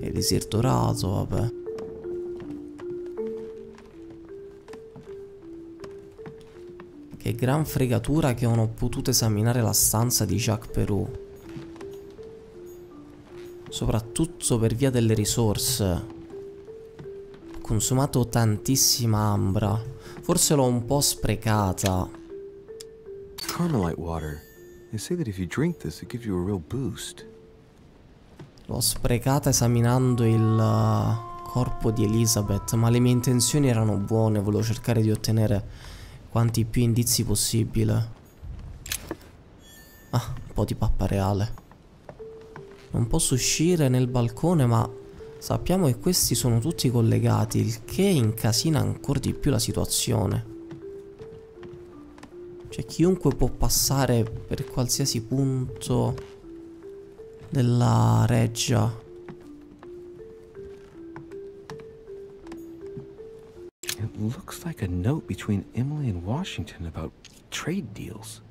Elisir dorato, vabbè. Che gran fregatura che non ho potuto esaminare la stanza di Jacques Perrault. Soprattutto per via delle risorse. Ho consumato tantissima ambra. Forse l'ho un po' sprecata. Carmelite water. They say that if you drink this, it gives you a real boost. L'ho sprecata esaminando il corpo di Elizabeth, ma le mie intenzioni erano buone, volevo cercare di ottenere quanti più indizi possibile. Ah, un po' di pappa reale. Non posso uscire nel balcone, ma sappiamo che questi sono tutti collegati, il che incasina ancora di più la situazione. Cioè, chiunque può passare per qualsiasi punto della reggia. It looks like a note between Emily and Washington about trade deals.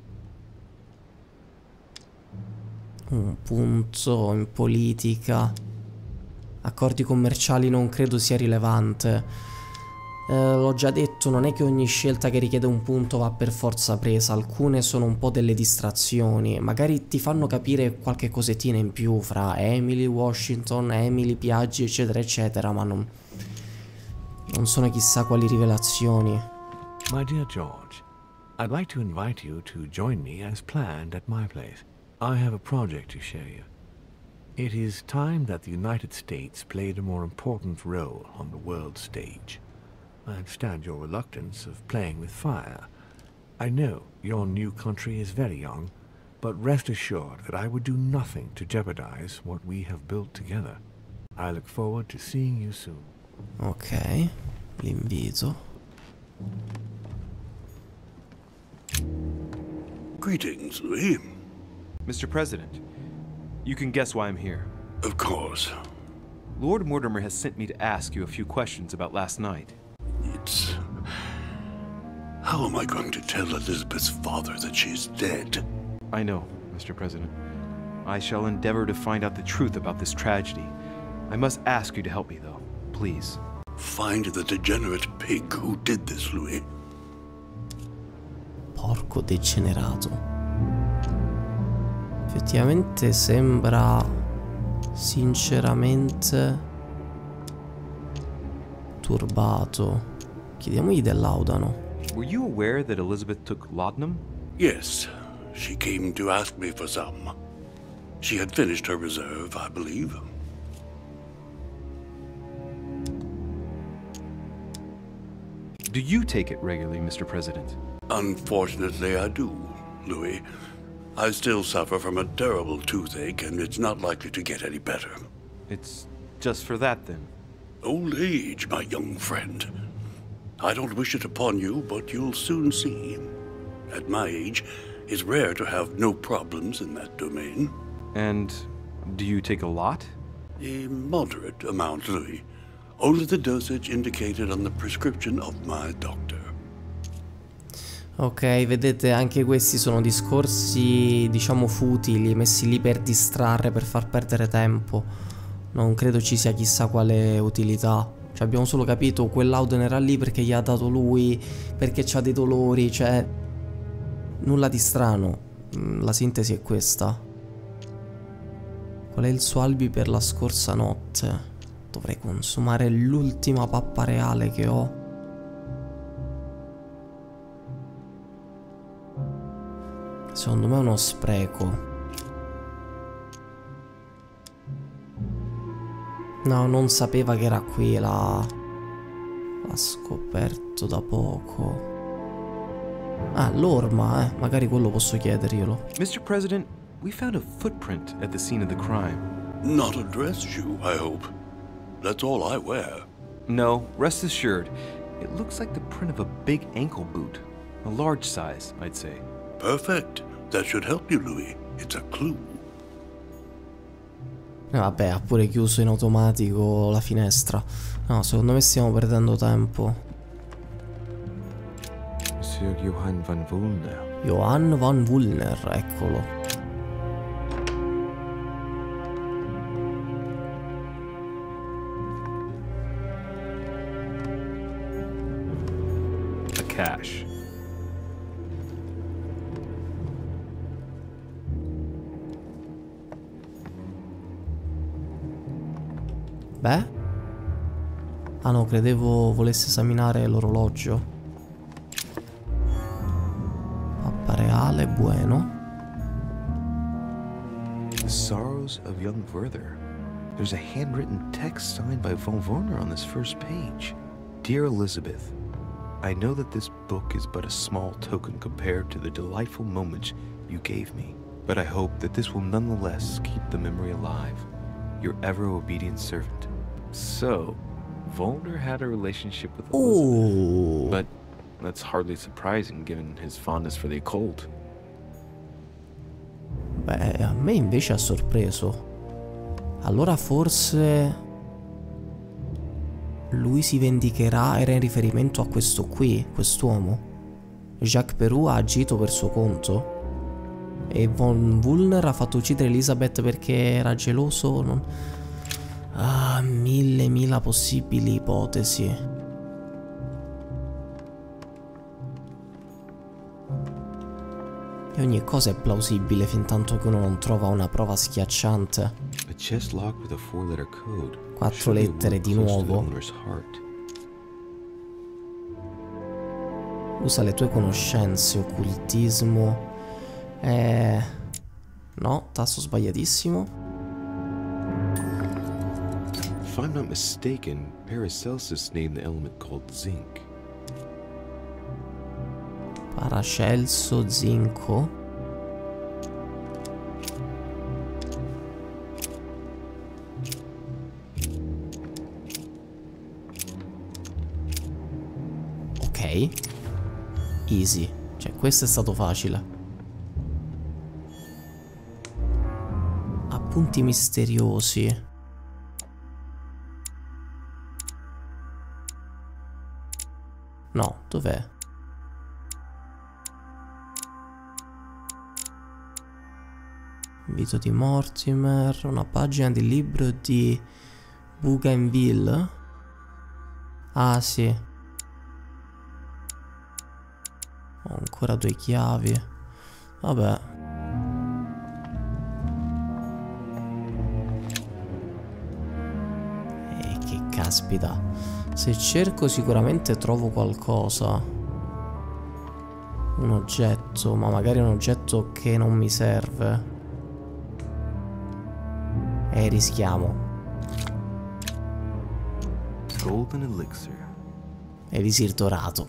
Un punto in politica. Accordi commerciali non credo sia rilevante. L'ho già detto, non è che ogni scelta che richiede un punto va per forza presa. Alcune sono un po' delle distrazioni. Magari ti fanno capire qualche cosettina in più fra Emily, Washington, Emily, Piaggi, eccetera, eccetera, ma non sono chissà quali rivelazioni. My dear George, I'd like to invite you to join me as planned at my place. I have a project to show you. It is time that the United States played a more important role on the world stage. I understand your reluctance of playing with fire. I know your new country is very young, but rest assured that I would do nothing to jeopardize what we have built together. I look forward to seeing you soon. Ok, l'invito. Greetings, Louis. Mr. President, you can guess why I'm here. Of course. Lord Mortimer has sent me to ask you a few questions about last night. It's... How am I going to tell Elizabeth's father that she's dead? I know, Mr. President. I shall endeavor to find out the truth about this tragedy. I must ask you to help me, though. Please. Find the degenerate pig who did this, Louis. Porco degenerato. Effettivamente sembra sinceramente turbato. Chiediamogli del laudano. Were you aware that Elizabeth took laudanum? Yes, she came to ask me for some. She had finished her reserve, I believe. Do you take it regularly, Mr. President? Unfortunately, I do, Louis. I still suffer from a terrible toothache, and it's not likely to get any better. It's just for that, then? Old age, my young friend. I don't wish it upon you, but you'll soon see. At my age, it's rare to have no problems in that domain. And do you take a lot? A moderate amount, Louis. Only the dosage indicated on the prescription of my doctor. Ok, vedete, anche questi sono discorsi, diciamo, futili, messi lì per distrarre, per far perdere tempo. Non credo ci sia chissà quale utilità. Cioè, abbiamo solo capito quel Loudon era lì perché gli ha dato lui, perché c'ha dei dolori, cioè... Nulla di strano. La sintesi è questa. Qual è il suo alibi per la scorsa notte? Dovrei consumare l'ultima pappa reale che ho. Secondo me è uno spreco. No, non sapeva che era qui, l'ha scoperto da poco. Ah, l'orma, magari quello posso chiederglielo. Mr. President, we found a footprint at the scene of the crime. Not a dress shoe, I hope. That's all I wear. No, rest assured. It looks like the print of a big ankle boot. A large size, I'd say. Perfect. That should help you, Louis. It's a clue. Vabbè, ha pure chiuso in automatico la finestra. No, secondo me stiamo perdendo tempo. Monsieur Johann van Woolner. Johann van Woolner, eccolo. trash. Beh? Ah no, credevo volesse esaminare l'orologio. Mappa reale, bueno. The Sorrows of Young Werther. There's a handwritten text signed by von Werner on this first page. Dear Elizabeth, I know that this book is but a small token compared to the delightful moments you gave me, but I hope that this will nonetheless keep the memory alive. Your ever-obedient servant. So, Werner had a relationship with Elizabeth. Oh. But that's hardly surprising given his fondness for the occult. Beh, a me invece ha sorpreso. Allora forse lui si vendicherà, era in riferimento a questo qui, quest'uomo. Jacques Peroux ha agito per suo conto e von Wulner ha fatto uccidere Elizabeth perché era geloso. Non... Ah, mille possibili ipotesi. E ogni cosa è plausibile fin tanto che uno non trova una prova schiacciante. A chest locked with a 4-letter code. 4 lettere di nuovo. Usa le tue conoscenze, occultismo. No, tasto sbagliatissimo. If I'm not mistaken, Paracelsus named the element called zinc. Paracelso, zinco. Ok. Easy. Cioè, questo è stato facile. Appunti misteriosi. No, dov'è? Vito di Mortimer, una pagina di libro di Bougainville. Ah sì. Ho ancora 2 chiavi. Vabbè. E che caspita. Se cerco sicuramente trovo qualcosa. Un oggetto, ma magari un oggetto che non mi serve. E rischiamo. Golden Elixir. Elisir dorato.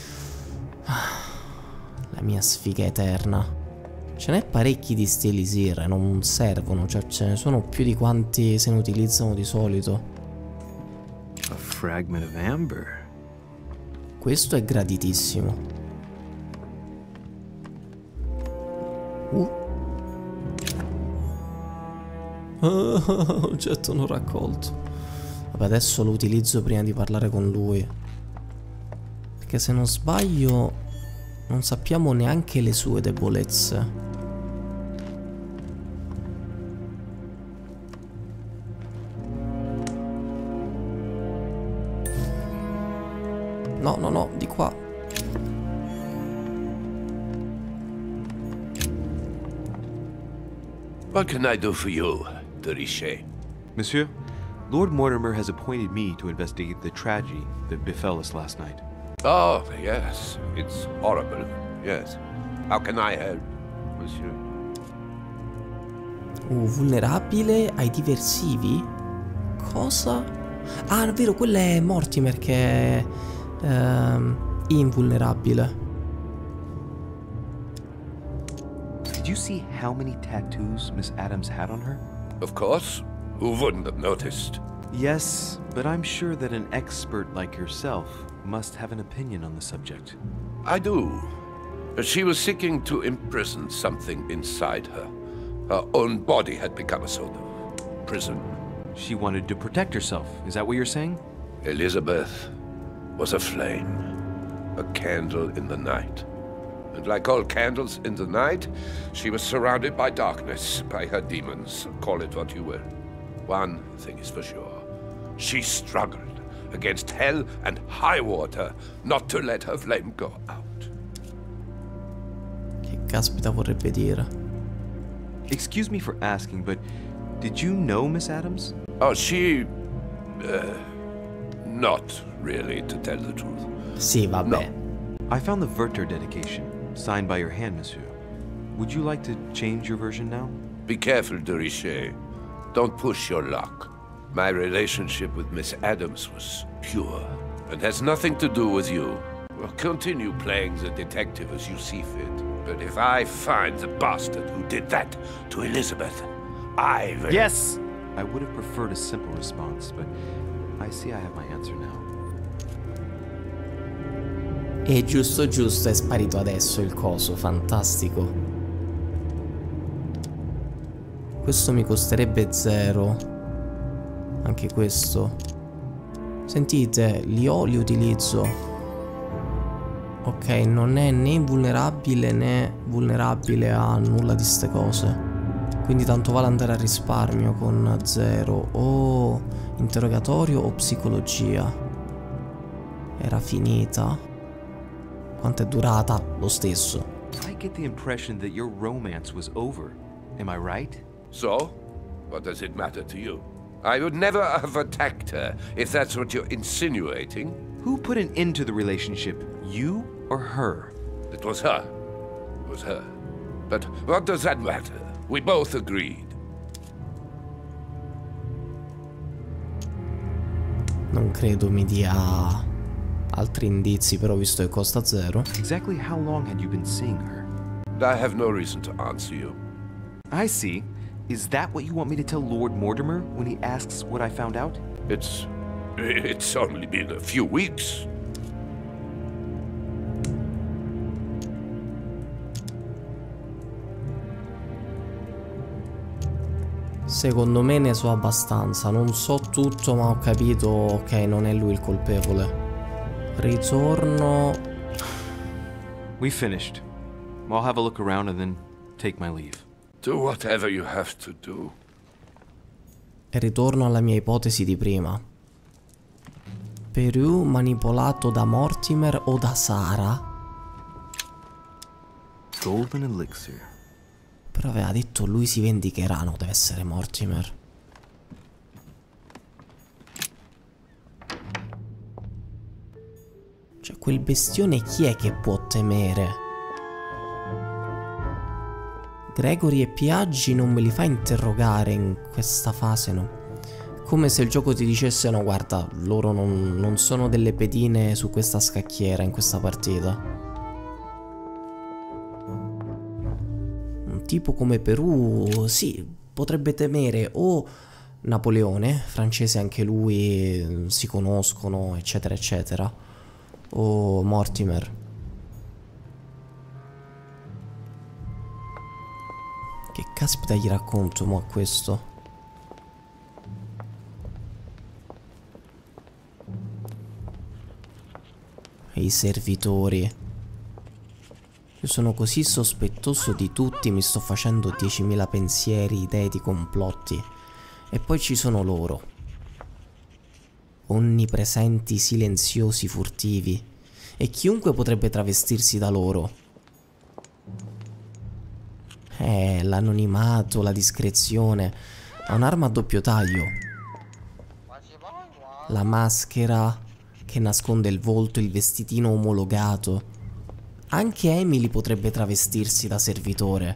La mia sfiga eterna. Ce n'è parecchi di sti elisir e non servono. Cioè ce ne sono più di quanti se ne utilizzano di solito. A fragment of amber. Questo è graditissimo. Oggetto non raccolto. Vabbè, adesso lo utilizzo prima di parlare con lui. Perché se non sbaglio non sappiamo neanche le sue debolezze. No, no, no, di qua. What can I do for you, de Richet? Monsieur, Lord Mortimer has appointed me to investigate the tragedy that befell us last night. Oh, yes. It's horrible. Yes. How can I help, monsieur? Vulnerabile ai diversivi? Cosa? Ah, è vero, quella è Mortimer che è invulnerabile. Did you see how many tattoos Miss Adams had on her? Of course. Who wouldn't have noticed? Yes, but I'm sure that an expert like yourself must have an opinion on the subject. I do. She was seeking to imprison something inside her. Her own body had become a sort of prison. She wanted to protect herself, is that what you're saying? Elizabeth was a flame, a candle in the night. And like all candles in the night, she was surrounded by darkness, by her demons, call it what you will. One thing is for sure. She struggled against hell and high water not to let her flame go out. Che caspita vorrebbe dire? Excuse me for asking, but did you know Miss Adams? Oh, she... not really, to tell the truth. Sì, vabbè. I found the Werther dedication, signed by your hand, monsieur. Would you like to change your version now? Be careful, de Richet. Don't push your luck. My relationship with Miss Adams was pure and has nothing to do with you. Well, continue playing the detective as you see fit. But if I find the bastard who did that to Elizabeth, I will... Yes! I would have preferred a simple response, but I see I have my answer now. E giusto giusto è sparito adesso il coso, fantastico. Questo mi costerebbe 0. Anche questo. Sentite, li ho, li utilizzo. Ok, non è né vulnerabile né vulnerabile a nulla di ste cose. Quindi tanto vale andare a risparmio con 0. O interrogatorio o psicologia. Era finita. Quanto è durata? Lo stesso. I get the impression that your romance was over. Am I right? So? What does it matter to you? I would never have attacked her, if that's what you're insinuating. Who put an end to the relationship? You or her? It was her. It was her. But what does that matter? We both agreed. Non credo mi dia altri indizi, però visto che costa 0. Exactly how long had you been seeing her? I have no reason to answer you. I see. Is that what you want me to tell Lord Mortimer when he asks what I found out? It's only been a few weeks. Secondo me ne so abbastanza, non so tutto ma ho capito, ok, non è lui il colpevole. Ritorno... We finished. I'll have a look around and then take my leave. Do whatever you have to do. E ritorno alla mia ipotesi di prima. Perù manipolato da Mortimer o da Sara? Golden elixir. Però aveva detto lui si vendicherà, no, deve essere Mortimer. Cioè, quel bestione chi è che può temere? Gregory e Piaggi non me li fa interrogare in questa fase, no? Come se il gioco ti dicesse, no, guarda, loro non sono delle pedine su questa scacchiera, in questa partita. Un tipo come Perù, sì, potrebbe temere o Napoleone, francese anche lui, si conoscono, eccetera, eccetera, o Mortimer. Che caspita gli racconto mo a questo? E i servitori. Io sono così sospettoso di tutti, mi sto facendo 10.000 pensieri, idee di complotti. E poi ci sono loro. Onnipresenti, silenziosi, furtivi. E chiunque potrebbe travestirsi da loro. L'anonimato, la discrezione. Ha un'arma a doppio taglio. La maschera che nasconde il volto, il vestitino omologato. Anche Emily potrebbe travestirsi da servitore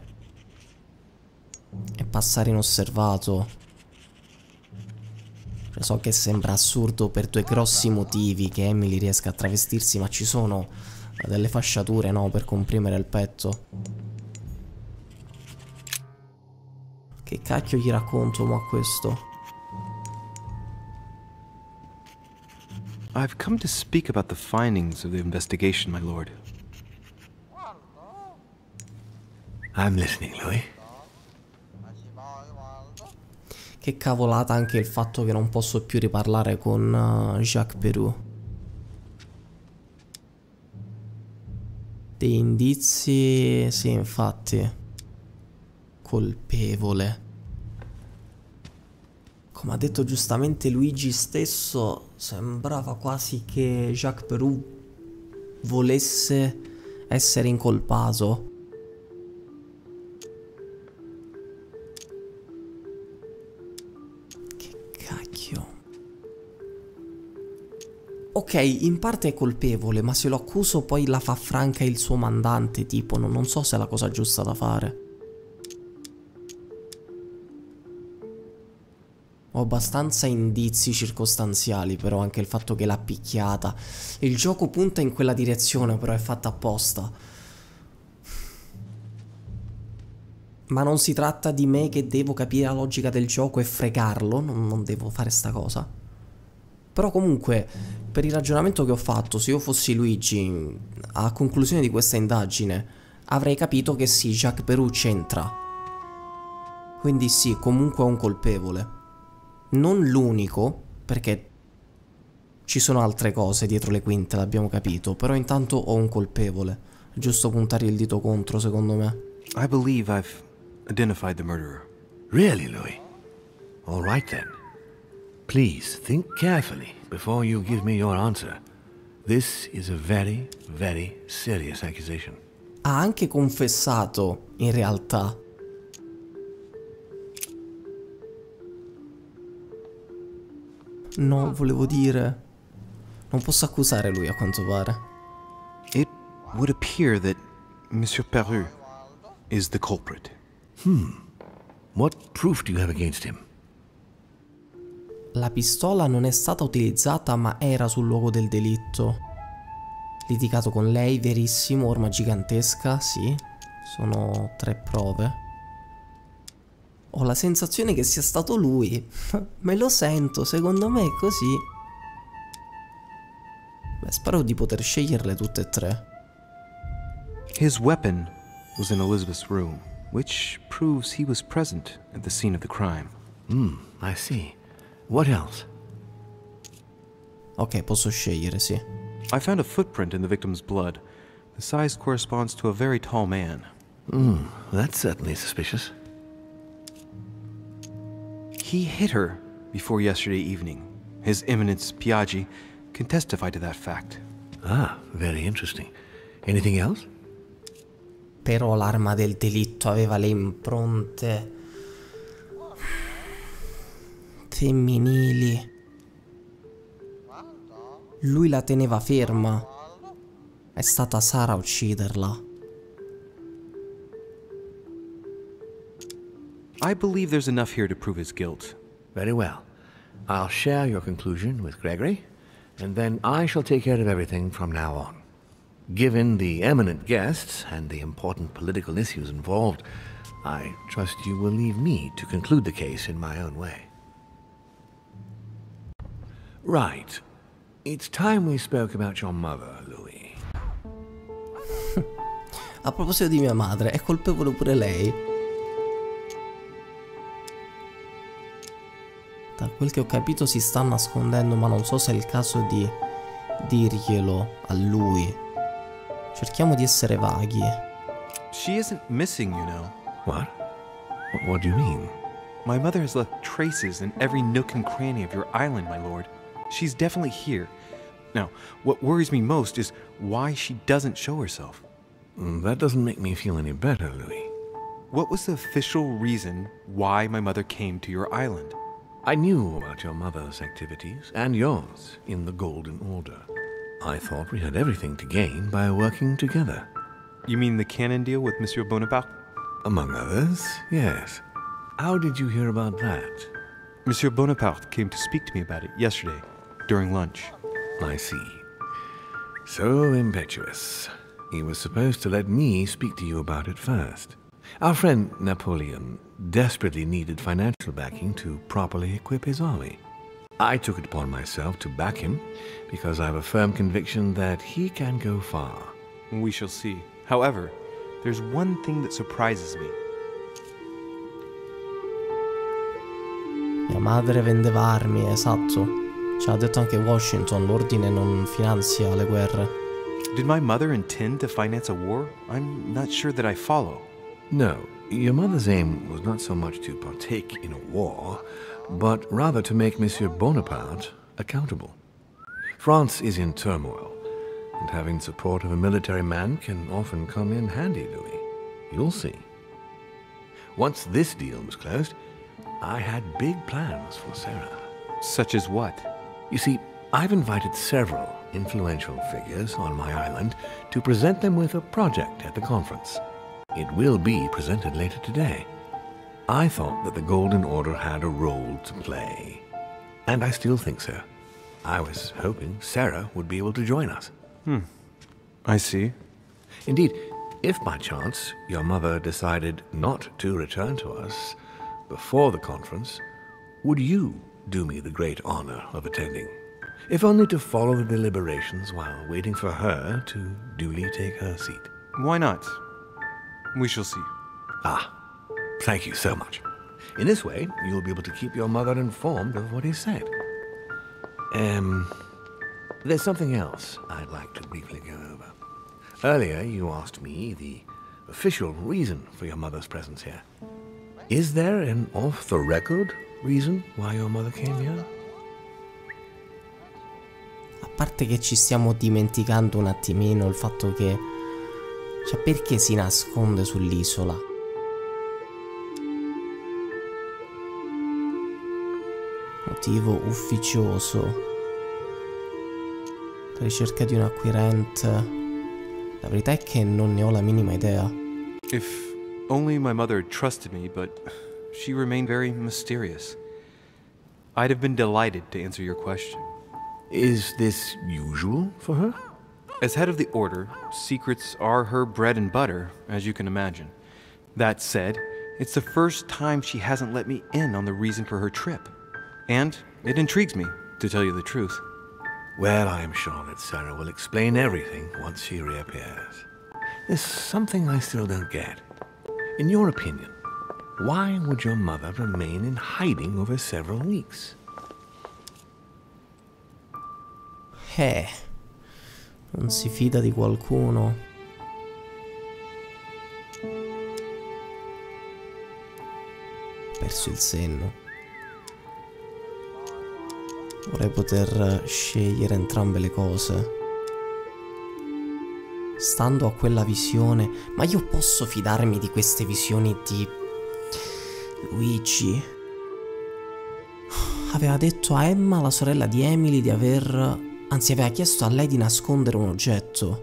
e passare inosservato. Cioè, so che sembra assurdo per due grossi motivi che Emily riesca a travestirsi, ma ci sono delle fasciature, no, per comprimere il petto. Che cacchio gli racconto mo a questo? I've come to speak about the findings of the investigation, my lord. I'm listening, Louis. Che cavolata anche il fatto che non posso più riparlare con Jacques Perù. Dei indizi, sì, infatti. Colpevole. come ha detto giustamente Luigi stesso, sembrava quasi che Jacques Peroux volesse essere incolpato. Che cacchio. Ok, in parte è colpevole, ma se lo accuso poi la fa franca il suo mandante, tipo, non so se è la cosa giusta da fare. Ho abbastanza indizi circostanziali, però anche il fatto che l'ha picchiata. Il gioco punta in quella direzione, però è fatta apposta. Ma non si tratta di me che devo capire la logica del gioco e fregarlo, non devo fare sta cosa. Però comunque, per il ragionamento che ho fatto, se io fossi Luigi, a conclusione di questa indagine, avrei capito che sì, Jacques Peroux c'entra. Quindi sì, comunque è un colpevole. Non l'unico, perché ci sono altre cose dietro le quinte, l'abbiamo capito, però intanto ho un colpevole. È giusto puntare il dito contro, secondo me. I believe I've identified the murderer. Really, Louis? All right then. Please think carefully before you give me your answer. This is a very, very serious accusation. Ha anche confessato, in realtà. No, volevo dire... Non posso accusare lui, a quanto pare. It would appear that Monsieur Peroux is the culprit. What proof do you have against him? La pistola non è stata utilizzata, ma era sul luogo del delitto. Litigato con lei, verissimo, orma gigantesca, sì. Sono 3 prove. Ho la sensazione che sia stato lui. Me lo sento, secondo me è così. Beh, spero di poter sceglierle tutte e 3. His weapon was in Elizabeth's room, which proves he was present at the scene of the crime. I see. What else? Ok, posso scegliere, sì. I found a footprint in the victim's blood. The size corresponds to a very tall man. That's certainly suspicious. He hit her before yesterday evening. His Eminence Piaggi can testify to that fact. Ah, very interesting. Anything else? Però l'arma del delitto aveva le impronte femminili. Lui la teneva ferma. È stata Sara a ucciderla. I believe there's enough here to prove his guilt. Very well. I'll share your conclusion with Gregory, and then I shall take care of everything from now on. Given the eminent guests and the important political issues involved, I trust you will leave me to conclude the case in my own way. Right. It's time we spoke about your mother, Louis. A proposito di mia madre, è colpevole pure lei. Da quel che ho capito si sta nascondendo, ma non so se è il caso di dirglielo a lui. Cerchiamo di essere vaghi. She isn't missing, you know. What? What do you mean? My mother has left traces in every nook and cranny of your island, my lord. She's definitely here. Now, what worries me most is why she doesn't show herself. That doesn't make me feel any better, Louis. What was the official reason why my mother came to your island? I knew about your mother's activities, and yours, in the Golden Order. I thought we had everything to gain by working together. You mean the cannon deal with Monsieur Bonaparte? Among others, yes. How did you hear about that? Monsieur Bonaparte came to speak to me about it yesterday, during lunch. I see. So impetuous. He was supposed to let me speak to you about it first. Our friend Napoleon desperately needed financial backing to properly equip his army. I took it upon myself to back him because I have a firm conviction that he can go far. We shall see. However, there's one thing that surprises me. Mia madre vendeva armi, esatto. Ci ha detto anche Washington, l'ordine non finanzia le guerre. Did my mother intend to finance a war? I'm not sure that I follow. No, your mother's aim was not so much to partake in a war, but rather to make Monsieur Bonaparte accountable. France is in turmoil, and having the support of a military man can often come in handy, Louis. You'll see. Once this deal was closed, I had big plans for Sarah. Such as what? You see, I've invited several influential figures on my island to present them with a project at the conference. It will be presented later today. I thought that the Golden Order had a role to play. And I still think so. I was hoping Sarah would be able to join us. I see. Indeed, if by chance your mother decided not to return to us before the conference, would you do me the great honor of attending? If only to follow the deliberations while waiting for her to duly take her seat. Why not? We shall see. Ah, thank you so much. In this way, you'll be able to keep your mother informed of what is said. There's something else I'd like to briefly go over. Earlier, you asked me the official reason for your mother's presence here. Is there an off-the-record reason why your mother came here? A parte che ci stiamo dimenticando un attimino il fatto che... cioè, perché si nasconde sull'isola? Motivo ufficioso. La ricerca di un acquirente. La verità è che non ne ho la minima idea. If only my mother trusted me, but she remained very mysterious. I'd have been delighted to answer your question. Is this usual for her? As head of the Order, secrets are her bread and butter, as you can imagine. That said, it's the first time she hasn't let me in on the reason for her trip. And it intrigues me, to tell you the truth. Well, I am sure that Sarah will explain everything once she reappears. There's something I still don't get. In your opinion, why would your mother remain in hiding over several weeks? Non si fida di qualcuno. Perso il senno. Vorrei poter scegliere entrambe le cose. Stando a quella visione, ma io posso fidarmi di queste visioni di Luigi? Aveva detto a Emma, la sorella di Emily, di anzi, aveva chiesto a lei di nascondere un oggetto.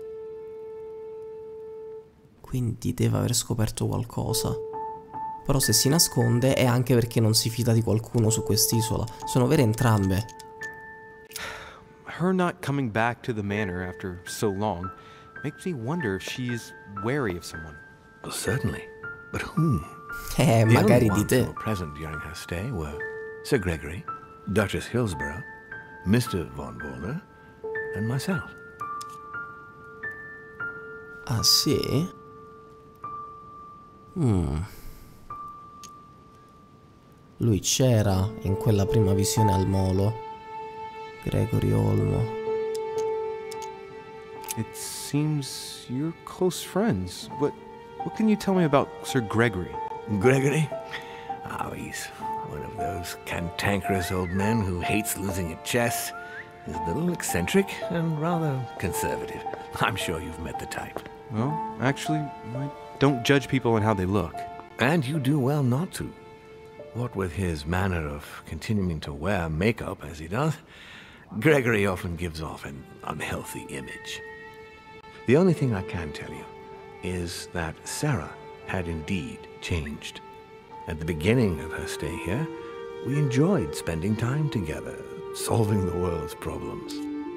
Quindi deve aver scoperto qualcosa. Però se si nasconde è anche perché non si fida di qualcuno su quest'isola. Sono vere entrambe. Her not coming back to the manor after so long makes me wonder if she is wary of someone. Well, certainly. But whom? Magari di The te. only ones who were present during her stay were Sir Gregory, Duchess Hillsborough, Mr. Von Wollner, and myself. Ah, sì? Lui c'era in quella prima visione al molo. Gregory Olmo. It seems you're close friends. What can you tell me about Sir Gregory? Gregory? Oh, he's one of those cantankerous old men who hates losing at chess. He's a little eccentric and rather conservative. I'm sure you've met the type. Well, actually, I don't judge people on how they look. And you do well not to. What with his manner of continuing to wear makeup as he does, Gregory often gives off an unhealthy image. The only thing I can tell you is that Sarah had indeed changed. At the beginning of her stay here, we enjoyed spending time together, solving the world's problems.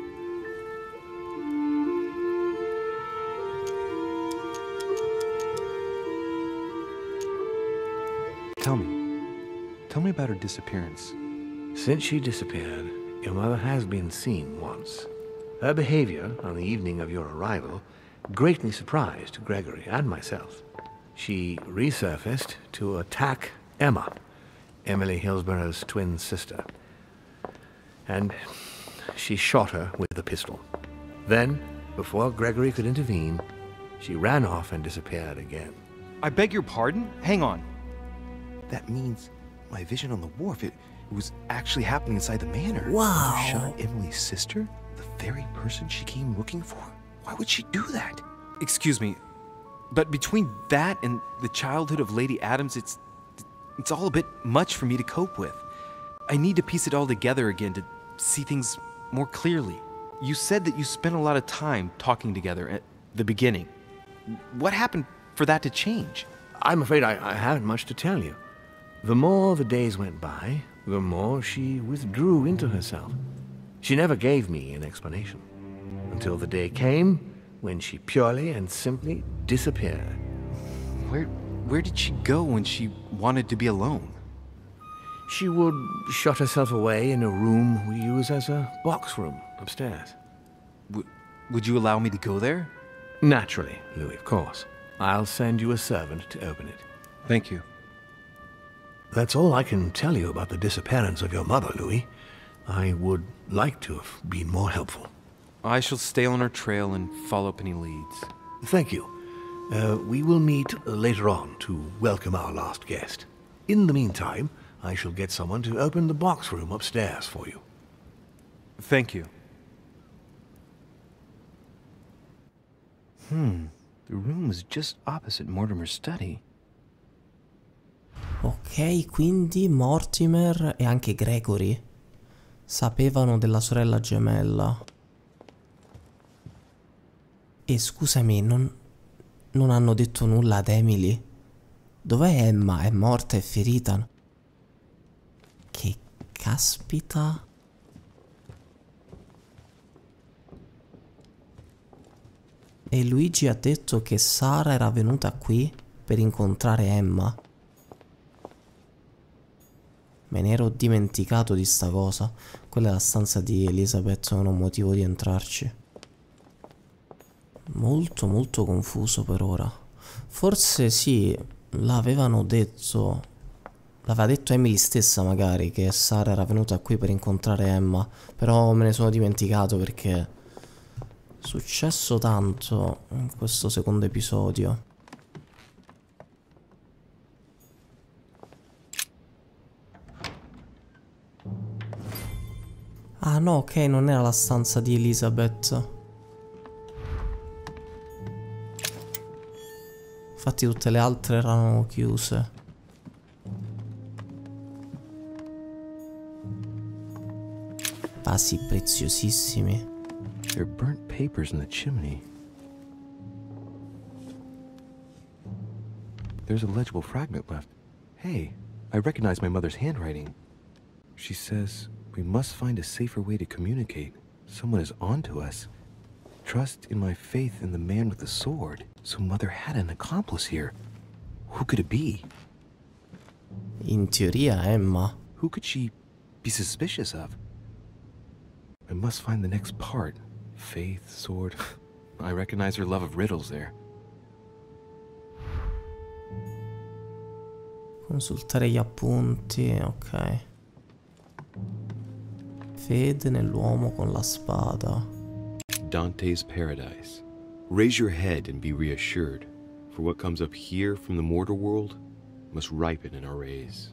Tell me about her disappearance. Since she disappeared, your mother has been seen once. Her behavior on the evening of your arrival greatly surprised Gregory and myself. She resurfaced to attack Emma, Emily Hillsborough's twin sister. And she shot her with a pistol. Then, before Gregory could intervene, she ran off and disappeared again. I beg your pardon? Hang on. That means my vision on the wharf, it was actually happening inside the manor. Wow. You shot Emily's sister? The very person she came looking for? Why would she do that? Excuse me, but between that and the childhood of Lady Adams, it's all a bit much for me to cope with. I need to piece it all together again to see things more clearly. You said that you spent a lot of time talking together at the beginning. What happened for that to change? I'm afraid I haven't much to tell you. The more the days went by, the more she withdrew into herself. She never gave me an explanation, until the day came when she purely and simply disappeared. Where did she go when she wanted to be alone? She would shut herself away in a room we use as a box room upstairs. Would you allow me to go there? Naturally, Louis, of course. I'll send you a servant to open it. Thank you. That's all I can tell you about the disappearance of your mother, Louis. I would like to have been more helpful. I shall stay on her trail and follow up any leads. Thank you. We will meet later on to welcome our last guest. In the meantime, I shall get someone to open the box room upstairs for you. Thank you. The room was just opposite Mortimer's study. Ok, quindi Mortimer e anche Gregory sapevano della sorella gemella. E scusami, non hanno detto nulla ad Emily? Dov'è Emma? È morta, è ferita? Che caspita? E Luigi ha detto che Sara era venuta qui per incontrare Emma. Me ne ero dimenticato di sta cosa. Quella è la stanza di Elizabeth, non ho motivo di entrarci. Molto molto confuso per ora. Forse sì, l'avevano detto. L'aveva detto Emily stessa magari che Sara era venuta qui per incontrare Emma. Però me ne sono dimenticato perché è successo tanto in questo secondo episodio. Ah no, ok, non era la stanza di Elizabeth. Infatti tutte le altre erano chiuse. Vasi preziosissimi. There are burnt papers in the chimney. There's a legible fragment left. Hey, I recognize my mother's handwriting. She says, we must find a safer way to communicate. Someone is onto us. Trust in my faith in the man with the sword. So Mother had an accomplice here. Who could it be? In teoria Emma. Who could she be suspicious of? I must find the next part. Faith, sword. I recognize her love of riddles there. Consultare gli appunti, ok. Fede nell'uomo con la spada. Dante's Paradise. Raise your head and be reassured, for what comes up here from the mortal world must ripen in our rays.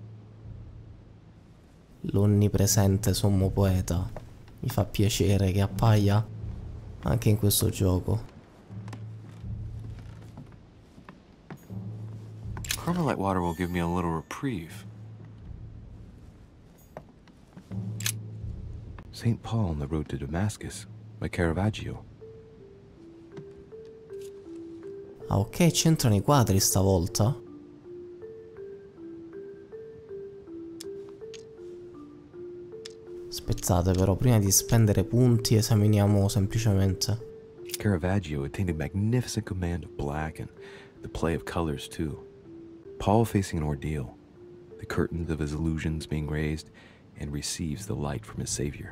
L'onnipresente sommo poeta. Mi fa piacere che appaia anche in questo gioco. Carmelite water will give me a little reprieve. St. Paul on the road to Damascus by Caravaggio. Ah ok, c'entrano i quadri stavolta. Aspettate però, prima di spendere punti esaminiamo semplicemente. Caravaggio attained a magnificent command of black and the play of colors too. Paul facing an ordeal, the curtains of his illusions being raised, and receives the light from his Savior.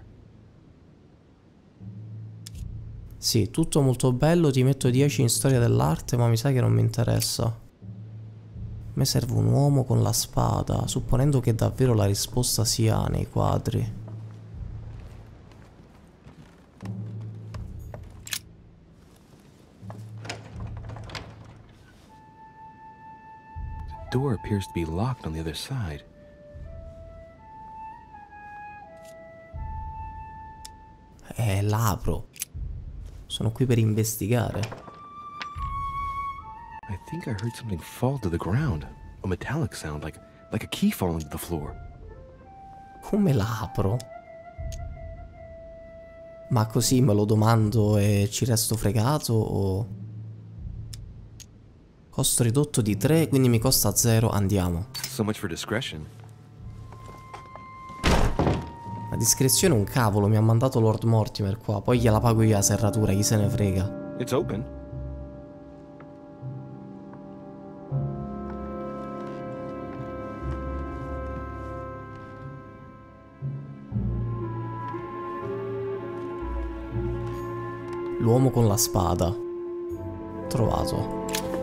Sì, tutto molto bello, ti metto 10 in storia dell'arte, ma mi sa che non mi interessa. A me serve un uomo con la spada, supponendo che davvero la risposta sia nei quadri. door appears to be locked on the other side. L'apro. Sono qui per investigare. I think I heard something fall to the ground. A metallic sound, like a key falling to the floor. Come l'apro? Ma così me lo domando e ci resto fregato o... Costo ridotto di 3, quindi mi costa 0, andiamo. So much for discretion. La discrezione è un cavolo, mi ha mandato Lord Mortimer qua, poi gliela pago io la serratura, chi se ne frega. It's open. L'uomo con la spada. Trovato.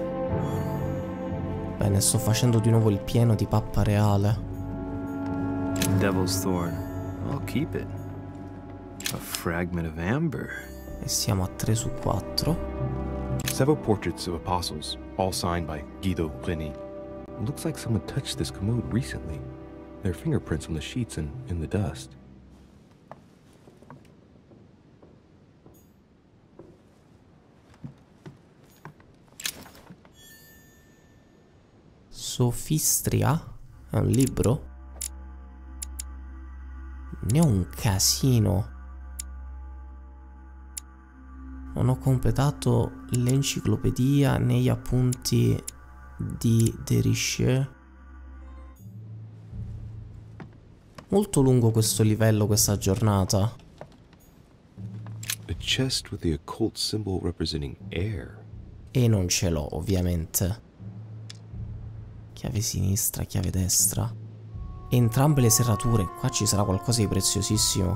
Bene, sto facendo di nuovo il pieno di pappa reale. Devil's Thorn. I'll keep it. A fragment of amber. E siamo a 3 su 4. Several portraits of apostles, all signed by Guido Reni. Looks like someone touched this commode recently. There are fingerprints on the sheets and in the dust. Sofistria? È un libro? Ne ho un casino. Non ho completato l'enciclopedia negli appunti di Richet. Molto lungo questo livello, questa giornata. A chest with the occult symbol representing air. E non ce l'ho, ovviamente. Chiave sinistra, chiave destra. Entrambe le serrature. Qua ci sarà qualcosa di preziosissimo.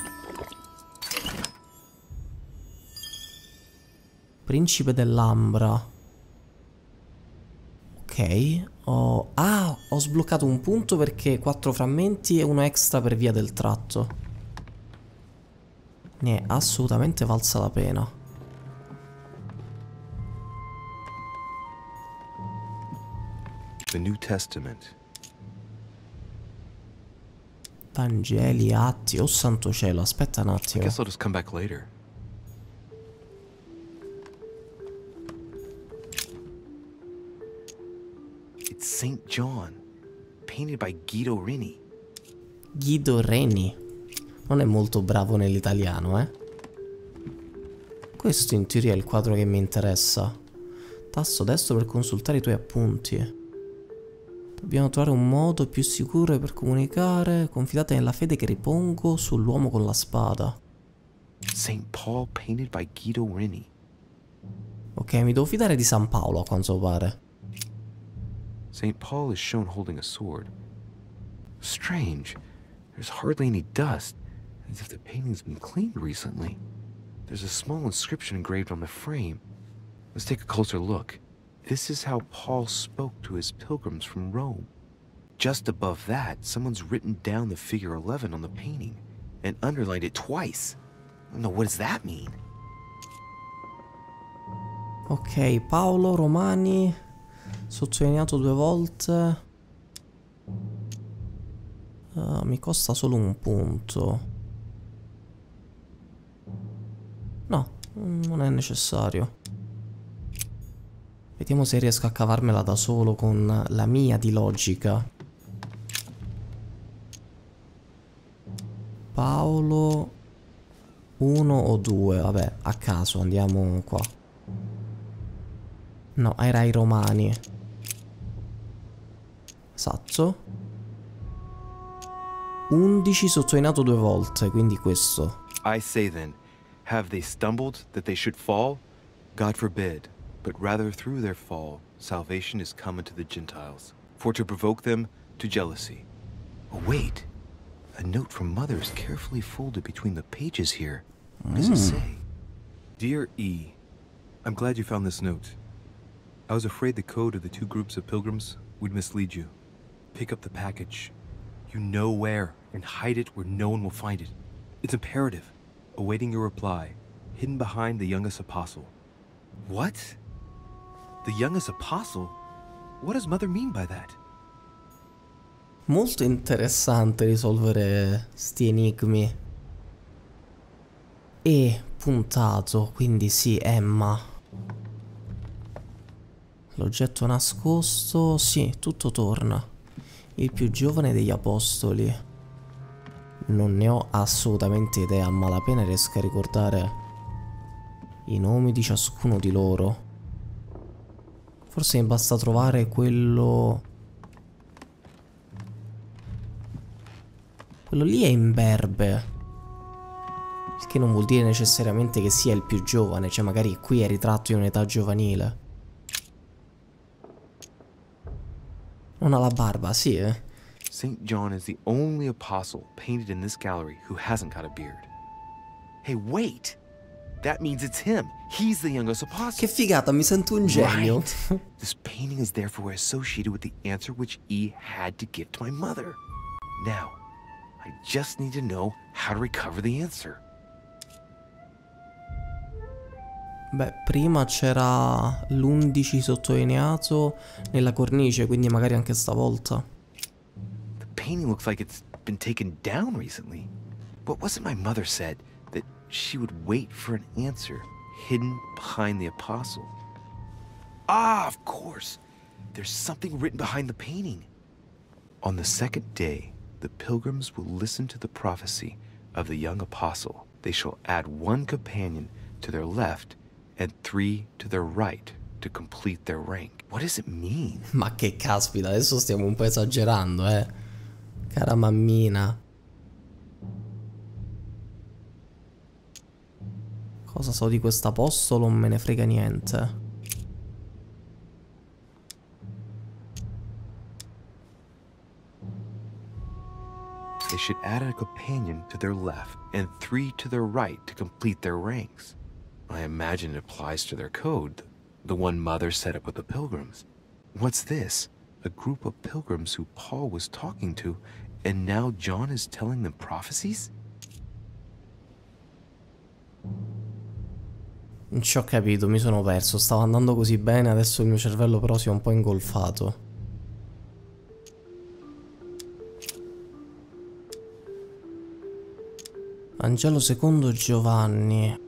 Principe dell'Ambra. Ok. Ho sbloccato un punto perché 4 frammenti e uno extra per via del tratto. Ne è assolutamente valsa la pena. The New Testament. Vangeli, atti, oh santo cielo, aspetta un I attimo. guess I'll just come back later. It's St. John, painted by Guido Reni. Guido Reni. Non è molto bravo nell'italiano, eh? Questo in teoria è il quadro che mi interessa. Tasto destro per consultare i tuoi appunti. Dobbiamo trovare un modo più sicuro per comunicare. Confidate nella fede che ripongo sull'uomo con la spada. St. Paul, painted by Guido Reni. Ok, mi devo fidare di San Paolo a quanto pare. St. Paul is shown holding a sword. Strange. There's hardly any dust, as if the painting's been cleaned recently. There's a small inscription engraved on the frame. Let's take a closer look. This is how Paul spoke to his pilgrims from Rome. Just above that, someone's written down the figure 11 on the painting and underlined it twice. No, what does that mean? Ok, Paolo Romani, sottolineato 2 volte. Mi costa solo un punto. No, non è necessario. Vediamo se riesco a cavarmela da solo con la mia di logica. Paolo 1 o 2, vabbè, a caso, andiamo qua. No, era ai Romani. Esatto. 11 sottolineato 2 volte, quindi questo. I say then, have they stumbled that they should fall? God forbid. But rather through their fall, salvation is come unto the Gentiles, for to provoke them to jealousy. Oh, wait. A note from Mother is carefully folded between the pages here. What does it say? Dear E, I'm glad you found this note. I was afraid the code of the 2 groups of pilgrims would mislead you. Pick up the package. You know where, and hide it where no one will find it. It's imperative. Awaiting your reply, hidden behind the youngest apostle. What? The youngest apostle? What does Mother mean by that? Molto interessante risolvere sti enigmi. E puntato, quindi sì, Emma. L'oggetto nascosto, sì, tutto torna. Il più giovane degli apostoli. Non ne ho assolutamente idea, a malapena riesco a ricordare i nomi di ciascuno di loro. Forse mi basta trovare quello... Quello lì è imberbe. Il che non vuol dire necessariamente che sia il più giovane, cioè magari qui è ritratto in un'età giovanile. Non ha la barba, sì, eh. St. John is the only apostle painted in this gallery who hasn't got a beard. Hey, wait! That means it's him. He's the youngest apostle. Che figata, mi sento un genio. Right. This painting is therefore associated with the answer which E had to give to my mother. Now, I just need to know how to recover the answer. Beh, prima c'era l'11 sottolineato nella cornice, quindi magari anche stavolta. The painting looks like it's been taken down recently. But wasn't my mother said that she would wait for an answer hidden behind the apostle? Ah, of course! There's something written behind the painting. On the second day, the pilgrims will listen to the prophecy of the young apostle. They shall add one companion to their left and 3 to their right to complete their rank. What does it mean? Ma che caspita, adesso stiamo un po' esagerando, cara mammina. Cosa so di quest'apostolo? Non me ne frega niente. They should add a companion to their left and 3 to their right to complete their ranks. I imagine it applies to their code, the one Mother set up with the pilgrims. What's this? A group of pilgrims who Paul was talking to, and now John is telling them prophecies? Non ci ho capito, mi sono perso. Stavo andando così bene, adesso il mio cervello però si è un po' ingolfato. Vangelo secondo Giovanni.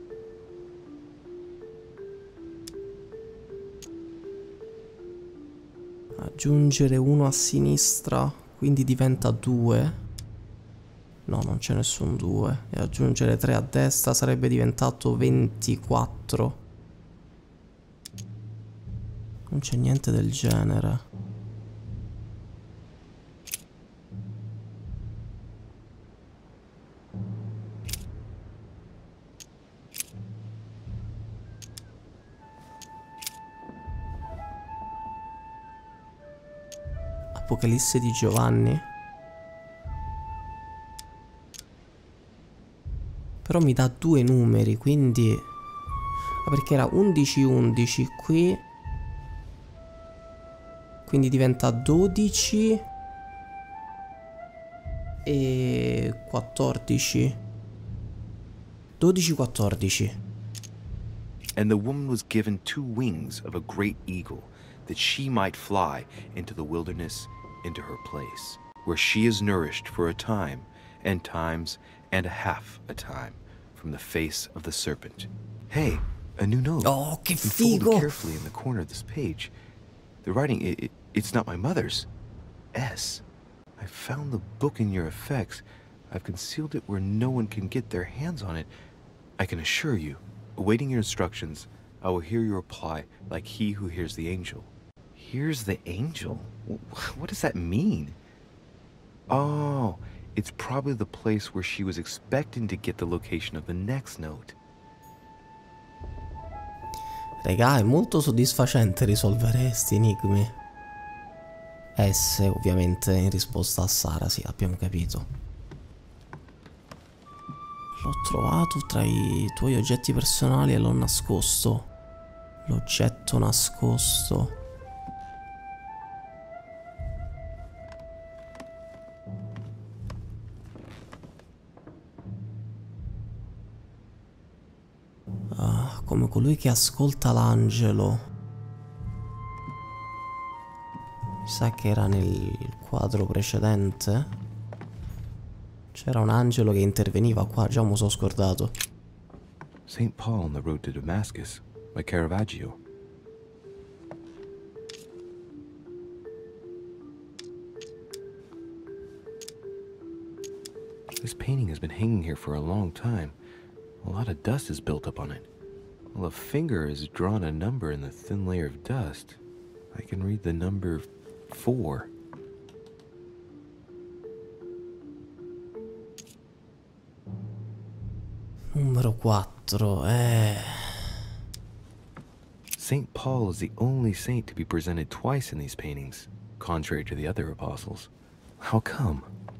Aggiungere 1 a sinistra, quindi diventa 2. No, non c'è nessun 2. E aggiungere 3 a destra sarebbe diventato 24. Non c'è niente del genere. Apocalisse di Giovanni. Però mi dà 2 numeri, quindi... Ah, perché era 11-11 qui. Quindi diventa 12 e 14. 12-14. And the woman was given 2 wings of a great eagle, that she might fly into the wilderness, into her place, where she is nourished for a time, and times, and a half a time, from the face of the serpent. Hey, a new note. Oh, che Folded figo! carefully in the corner of this page. The writing, it's not my mother's. S. I found the book in your effects. I've concealed it where no one can get their hands on it. I can assure you, awaiting your instructions, I will hear your reply like he who hears the angel. Hears the angel? What does that mean? Oh, it's probably the place where she was expecting to get the location of the next note. Regà, è molto soddisfacente risolvere sti enigmi. S, ovviamente, in risposta a Sara, sì, abbiamo capito. L'ho trovato tra i tuoi oggetti personali e l'ho nascosto. L'oggetto nascosto. Come colui che ascolta l'angelo. sa che era nel quadro precedente. C'era un angelo che interveniva qua, già me lo sono scordato. St. Paul on the Road to Damascus by Caravaggio. This painting has been hanging here for a long time. A lot of dust is built up on it. Well, a finger has drawn a number in the thin layer of dust. I can read the number 4. Numero 4, St. Paul is the only saint to be presented twice in these paintings, contrary to the other apostles. How come?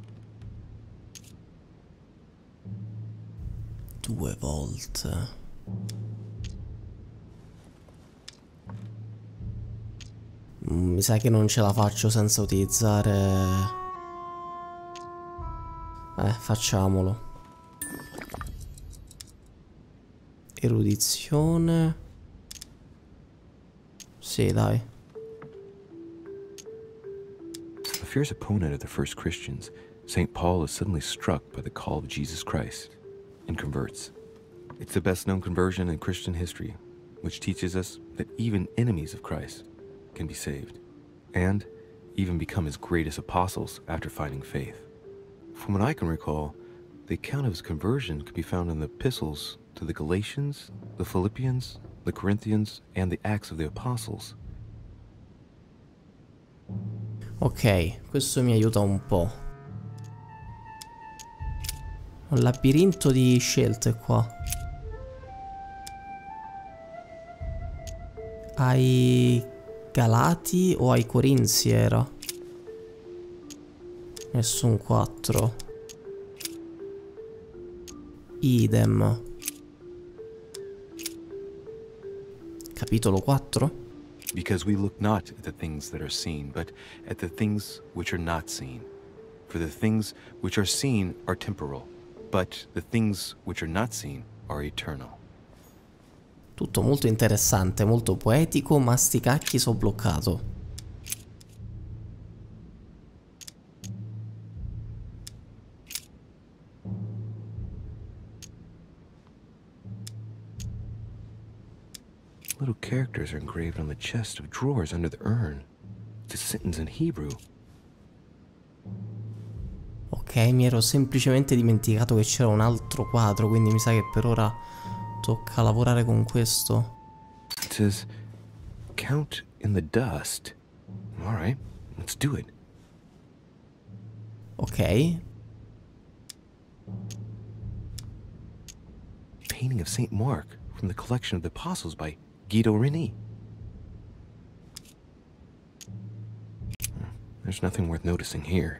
2 volte. Mi sa che non ce la faccio senza utilizzare... facciamolo. Erudizione. Sì, dai. A fierce opponent of the first Christians, St. Paul is suddenly struck by the call of Jesus Christ and converts. It's the best known conversion in Christian history, which teaches us that even enemies of Christ can be saved, and even become his greatest apostles after finding faith. From what I can recall, the account of his conversion can be found in the epistles to the Galatians, the Philippians, the Corinthians, and the Acts of the Apostles. Ok, questo mi aiuta un po'. Un labirinto di scelte qua. Ai Galati o ai Corinzi era? Nessun 4. Idem. Capitolo 4? Because we look not at the things that are seen, but at the things which are not seen. For the things which are seen are temporal, but the things which are not seen are eternal. Tutto molto interessante, molto poetico, ma sti cacchi sono bloccato. Little characters are engraved on the chest of drawers under the urn. It's a sentence in Hebrew. Ok, mi ero semplicemente dimenticato che c'era un altro quadro, quindi mi sa che per ora tocca lavorare con questo. It says, count in the dust. All right, let's do it. Ok. Painting of St. Mark from the collection of the Apostles by Guido Reni. There's nothing worth noticing here.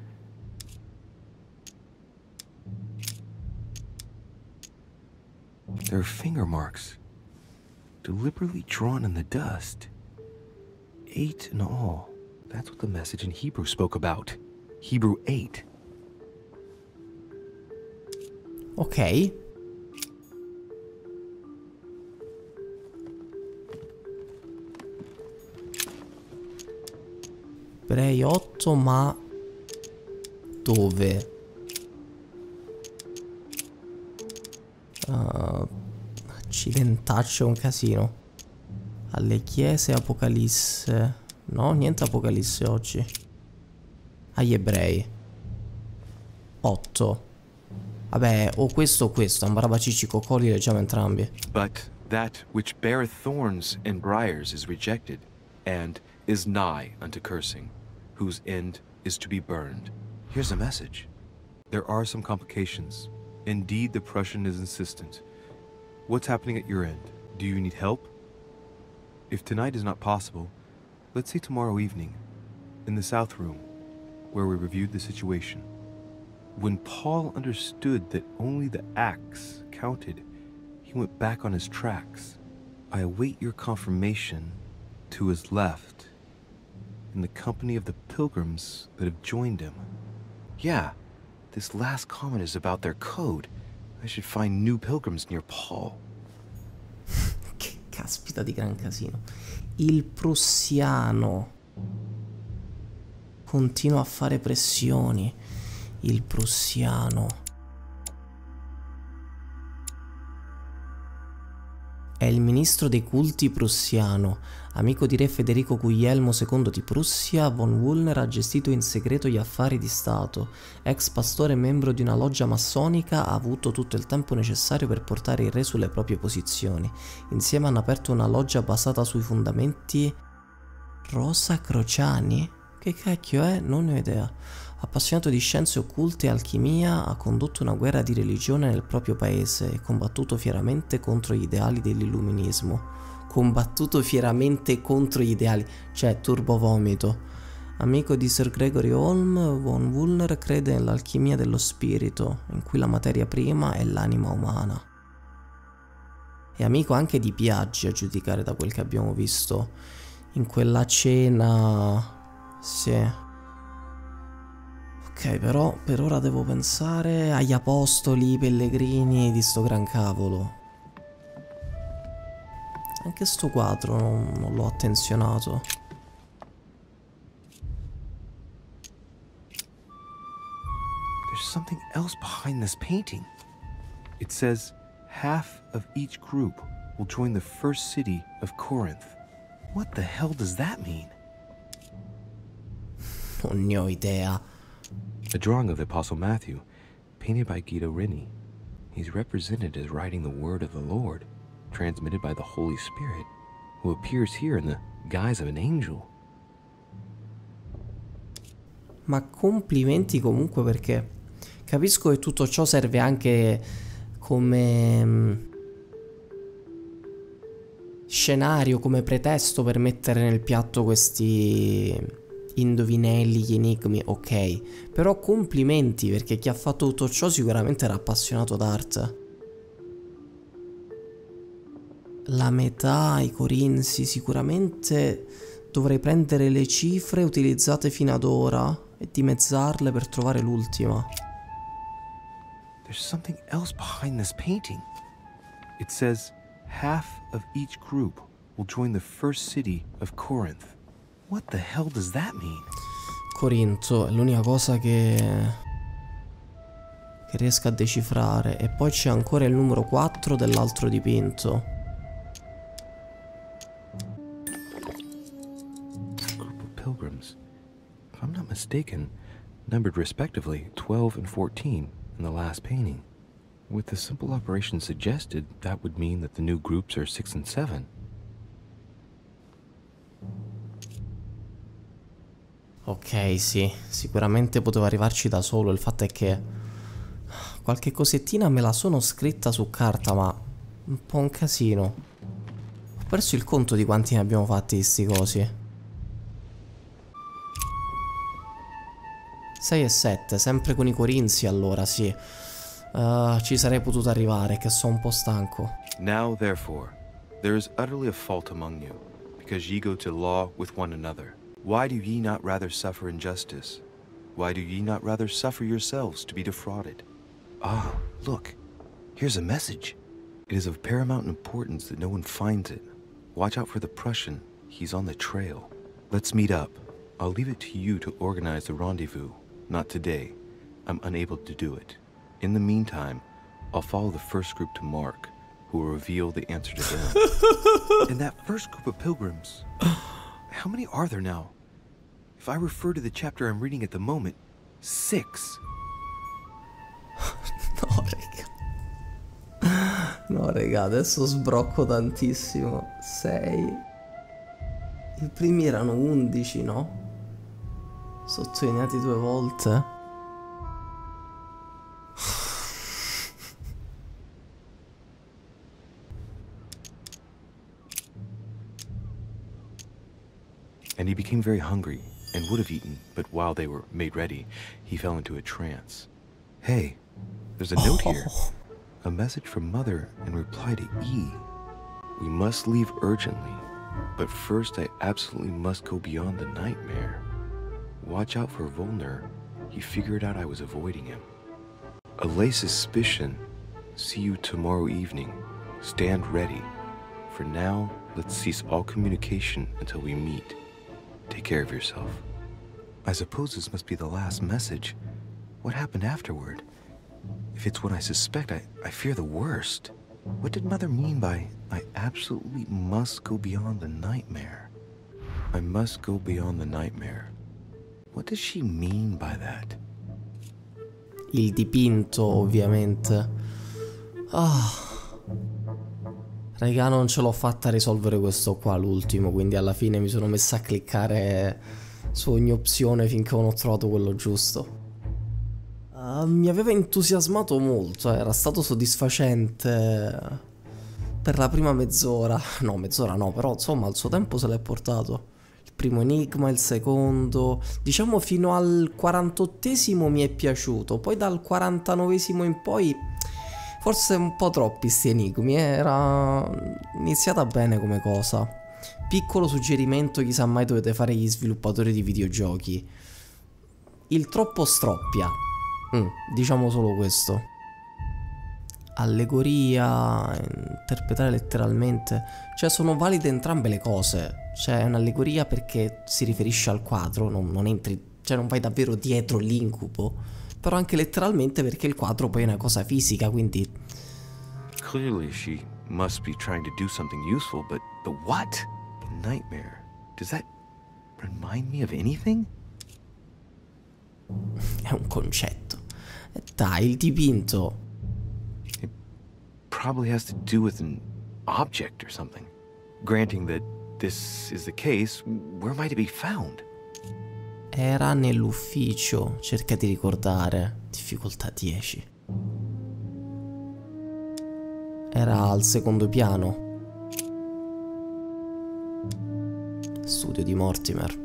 There are finger marks, deliberately drawn in the dust. 8 in all. That's what the message in Hebrew spoke about. Hebrew 8. Ok. Ebrei 8, ma dove? Accidentaccio, è un casino. Alle chiese, Apocalisse. No, niente Apocalisse oggi. Agli ebrei 8. Vabbè, o questo, Ambarabacicci Coccoli, leggiamo entrambi. But that which beareth thorns and briars is rejected, and is nigh unto cursing, whose end is to be burned. Here's a message. There are some complications. Indeed, the Prussian is insistent. What's happening at your end? Do you need help? If tonight is not possible, let's say tomorrow evening, in the South Room, where we reviewed the situation. When Paul understood that only the acts counted, he went back on his tracks. I await your confirmation to his left, in the company of the pilgrims that have joined him. Yeah, this last comment is about their code. I should find new pilgrims near Paul. Che caspita di gran casino. Il prussiano. Continua a fare pressioni. Il prussiano. È il ministro dei culti prussiano. Amico di re Federico Guglielmo II di Prussia, von Wüllner ha gestito in segreto gli affari di Stato. Ex pastore e membro di una loggia massonica, ha avuto tutto il tempo necessario per portare il re sulle proprie posizioni. Insieme hanno aperto una loggia basata sui fondamenti Rosacrociani? Che cacchio è? Non ne ho idea. Appassionato di scienze occulte e alchimia, ha condotto una guerra di religione nel proprio paese e combattuto fieramente contro gli ideali dell'illuminismo. Combattuto fieramente contro gli ideali, cioè turbo vomito. Amico di Sir Gregory Holm, von Wüllner crede nell'alchimia dello spirito, in cui la materia prima è l'anima umana. È amico anche di Piaggi, a giudicare da quel che abbiamo visto in quella cena. Sì. Ok, però per ora devo pensare agli apostoli, i pellegrini di sto gran cavolo. Anche sto quadro non l'ho attenzionato. There's something else behind this painting. It says, half of each group will join the first city of Corinth. What the hell does that mean? Non ne ho idea. A drawing of the Apostle Matthew, painted by Guido Reni. He's represented as writing the word of the Lord, transmitted by the Holy Spirit, who appears here in the guise of an angel. Ma complimenti comunque, perché capisco che tutto ciò serve anche come scenario, come pretesto per mettere nel piatto questi indovinelli, gli enigmi, ok. Però complimenti, perché chi ha fatto tutto ciò sicuramente era appassionato d'arte. La metà, i corinzi, sicuramente dovrei prendere le cifre utilizzate fino ad ora e dimezzarle per trovare l'ultima. There's something else behind this painting. It says, half of each group will join the first city of Corinth. What the hell does that mean? Corinto è l'unica cosa che riesco a decifrare. E poi c'è ancora il numero 4 dell'altro dipinto. Group of pilgrims, if I'm not mistaken, numbered respectively 12 and 14 in the last painting. With the simple operation suggested, that would mean that the new groups are 6 and 7. Ok, sì, sicuramente potevo arrivarci da solo. Il fatto è che qualche cosettina me la sono scritta su carta, ma un po' un casino. Ho perso il conto di quanti ne abbiamo fatti di sti cosi. 6 e 7, sempre con i corinzi, allora sì. Ci sarei potuto arrivare, che sono un po' stanco. Now, therefore, there is utterly a fault among you, because ye go to law with one another. Why do ye not rather suffer injustice? Why do ye not rather suffer yourselves to be defrauded? Ah, look, here's a message. It is of paramount importance that no one finds it. Watch out for the Prussian. He's on the trail. Let's meet up. I'll leave it to you to organize the rendezvous. Not today. I'm unable to do it. In the meantime, I'll follow the first group to Mark, who will reveal the answer to them. And that first group of pilgrims, how many are there now? If I refer to the chapter I'm reading at the moment, 6. No, raga. No, raga, adesso sbrocco tantissimo. 6. I primi erano 11, no? Sottolineati 2 volte. And he became very hungry, and would have eaten, but while they were made ready, he fell into a trance. Hey, there's a note here. A message from Mother in reply to E. We must leave urgently, but first I absolutely must go beyond the nightmare. Watch out for Volner. He figured out I was avoiding him. Allay suspicion. See you tomorrow evening. Stand ready. For now, let's cease all communication until we meet. Take care of yourself. I suppose this must be the last message. What happened afterward? If it's what I suspect, I fear the worst. What did Mother mean by, I absolutely must go beyond the nightmare? I must go beyond the nightmare. What does she mean by that? Il dipinto, ovviamente. Raga, non ce l'ho fatta a risolvere questo qua, l'ultimo, quindi alla fine mi sono messa a cliccare su ogni opzione finché non ho trovato quello giusto. Mi aveva entusiasmato molto, era stato soddisfacente per la prima mezz'ora. No, mezz'ora no, però insomma al suo tempo se l'è portato. Il primo enigma, il secondo, diciamo fino al 48esimo mi è piaciuto, poi dal 49esimo in poi forse un po' troppi sti enigmi, era iniziata bene come cosa. Piccolo suggerimento, chissà mai dovete fare gli sviluppatori di videogiochi: il troppo stroppia. Diciamo solo questo. Allegoria, interpretare letteralmente, cioè sono valide entrambe le cose. Cioè è un'allegoria perché si riferisce al quadro, non entri, cioè non vai davvero dietro l'incubo, però anche letteralmente perché il quadro poi è una cosa fisica, quindi... Clearly she must be trying to do something useful, but what? Nightmare. Does that remind me of anything? È un concetto. E dai, il dipinto. It probably has to do with an object or something. Granting that this is the case, where might it be found? Era nell'ufficio, cerca di ricordare. Difficoltà 10. Era al secondo piano. Studio di Mortimer.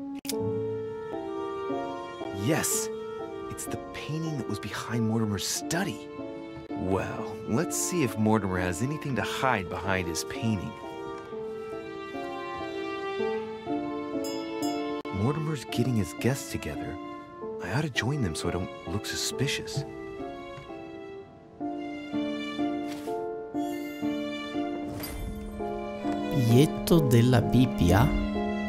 Yes, it's the painting that was behind Mortimer's study. Well, let's see if Mortimer has anything to hide behind his painting. Mortimer's getting his guests together. I ought to join them so I don't look suspicious. Biglietto della Bibbia?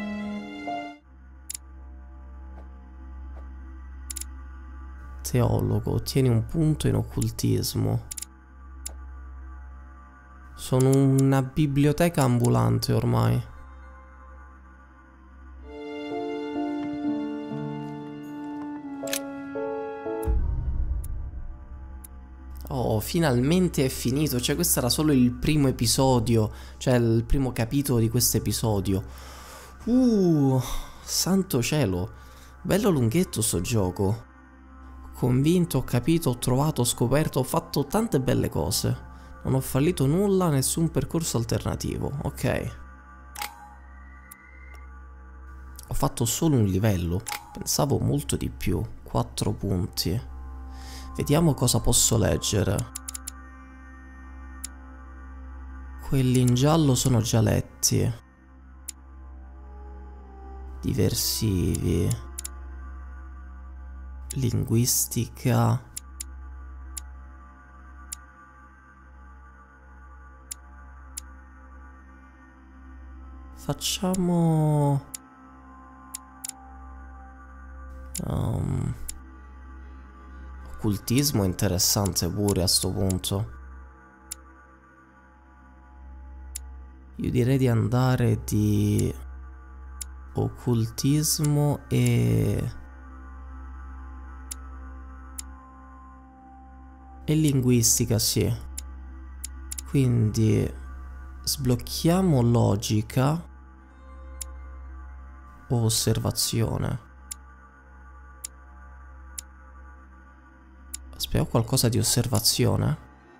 Teologo, ottieni un punto in occultismo. Sono una biblioteca ambulante ormai. Oh, finalmente è finito. Cioè questo era solo il primo episodio, cioè il primo capitolo di questo episodio. Santo cielo. Bello lunghetto sto gioco. Convinto, ho capito, ho trovato, ho scoperto, ho fatto tante belle cose. Non ho fallito nulla, nessun percorso alternativo. Ok. Ho fatto solo un livello. Pensavo molto di più. 4 punti. Vediamo cosa posso leggere. Quelli in giallo sono già letti. Diversivi. Linguistica. Facciamo occultismo è interessante pure a sto punto. Io direi di andare di occultismo e linguistica, sì. Quindi sblocchiamo logica o osservazione. Aspetta, ho qualcosa di osservazione?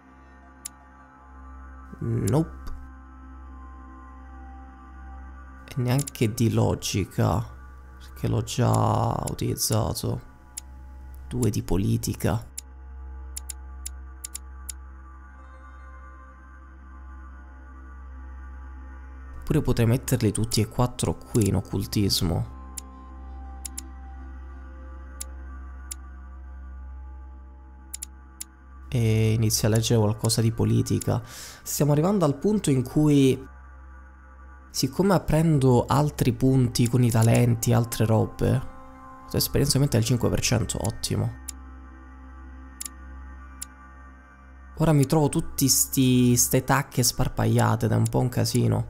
Nope. E neanche di logica, perché l'ho già utilizzato. 2 di politica. Oppure potrei metterli tutti e 4 qui in occultismo. E inizio a leggere qualcosa di politica. Stiamo arrivando al punto in cui, siccome apprendo altri punti con i talenti, altre robe, Esperienza aumenta del 5%, ottimo. Ora mi trovo tutti ste tacche sparpagliate, ed è un po' un casino.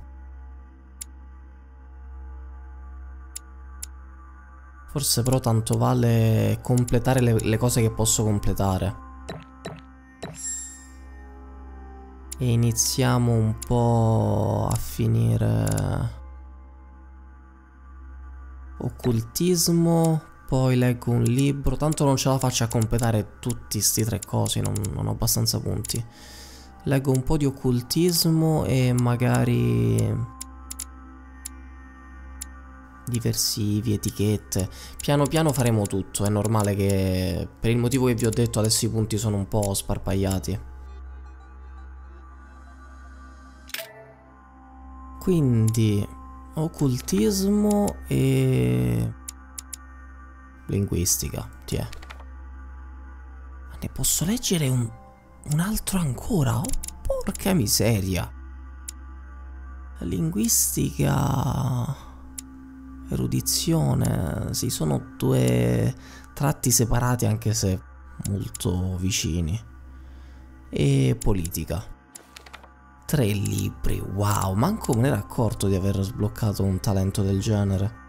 Forse però tanto vale completare le cose che posso completare. E iniziamo un po' a finire... Occultismo, poi leggo un libro, tanto non ce la faccio a completare tutti sti 3 cosi, non ho abbastanza punti. Leggo un po' di occultismo e magari diversivi, etichette. Piano piano faremo tutto, è normale che per il motivo che vi ho detto adesso i punti sono un po' sparpagliati. Quindi occultismo e linguistica, tiè. Ma ne posso leggere un altro ancora? Oh, porca miseria. Linguistica, erudizione, sì, sono 2 tratti separati anche se molto vicini. E politica. 3 libri, wow, manco me ne ero accorto di aver sbloccato un talento del genere.